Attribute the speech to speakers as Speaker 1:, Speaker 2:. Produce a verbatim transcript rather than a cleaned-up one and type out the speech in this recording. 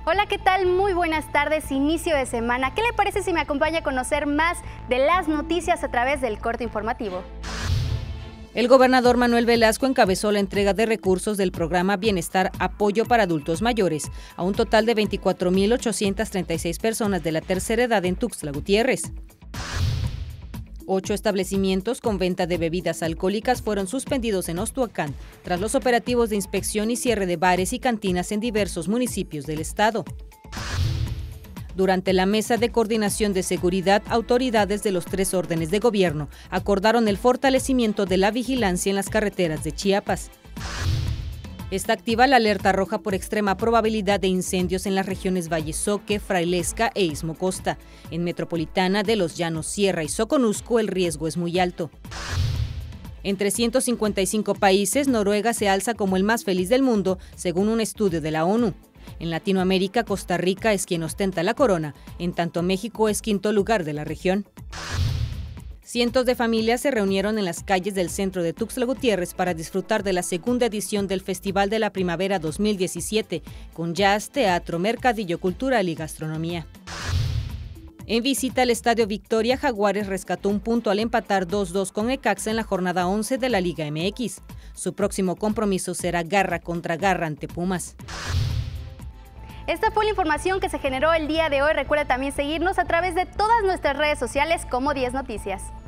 Speaker 1: Hola, ¿qué tal? Muy buenas tardes, inicio de semana. ¿Qué le parece si me acompaña a conocer más de las noticias a través del corte informativo?
Speaker 2: El gobernador Manuel Velasco encabezó la entrega de recursos del programa Bienestar Apoyo para Adultos Mayores a un total de veinticuatro mil ochocientas treinta y seis personas de la tercera edad en Tuxtla Gutiérrez. Ocho establecimientos con venta de bebidas alcohólicas fueron suspendidos en Ostuacán tras los operativos de inspección y cierre de bares y cantinas en diversos municipios del estado. Durante la mesa de coordinación de seguridad, autoridades de los tres órdenes de gobierno acordaron el fortalecimiento de la vigilancia en las carreteras de Chiapas. Está activa la alerta roja por extrema probabilidad de incendios en las regiones Valle Soque, Frailesca e Istmo Costa. En Metropolitana, de los Llanos, Sierra y Soconusco, el riesgo es muy alto. En trescientos cincuenta y cinco países, Noruega se alza como el más feliz del mundo, según un estudio de la ONU. En Latinoamérica, Costa Rica es quien ostenta la corona, en tanto México es quinto lugar de la región. Cientos de familias se reunieron en las calles del centro de Tuxtla Gutiérrez para disfrutar de la segunda edición del Festival de la Primavera dos mil diecisiete, con jazz, teatro, mercadillo cultural y gastronomía. En visita al Estadio Victoria, Jaguares rescató un punto al empatar dos dos con Necaxa en la jornada once de la Liga M X. Su próximo compromiso será garra contra garra ante Pumas.
Speaker 1: Esta fue la información que se generó el día de hoy. Recuerda también seguirnos a través de todas nuestras redes sociales como diez Noticias.